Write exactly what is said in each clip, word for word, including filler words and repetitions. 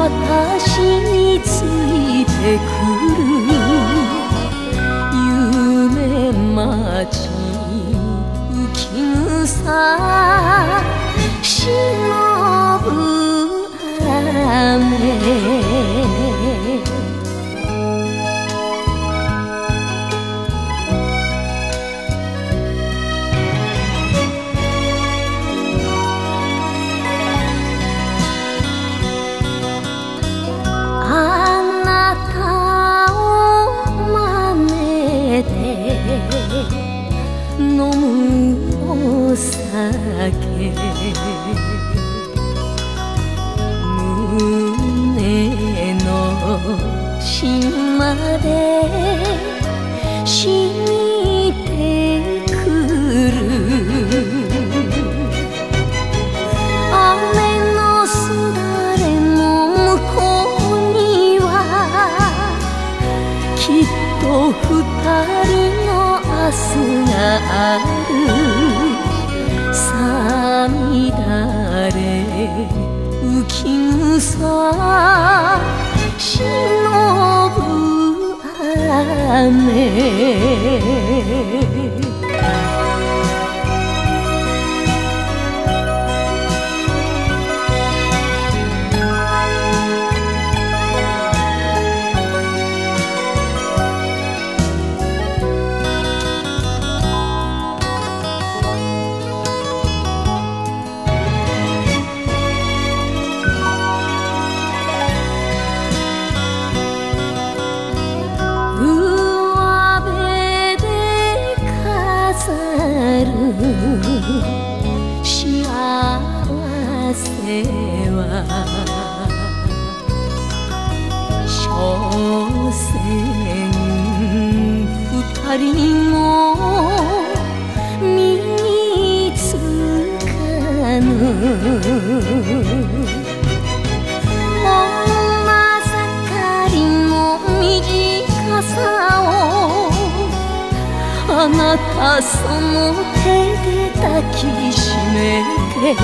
私についてくる夢待ち浮き草忍ぶ雨飲むお酒胸の島で染みてくる雨のすだれの向こうにはきっと二人の明日があるさみだれ浮き草忍ぶ雨幸せは所詮二人も身につかぬ女盛りの短さをあなたその手で抱きしめて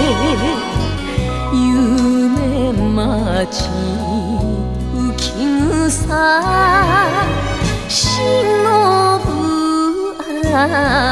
夢待ち浮き草忍ぶ雨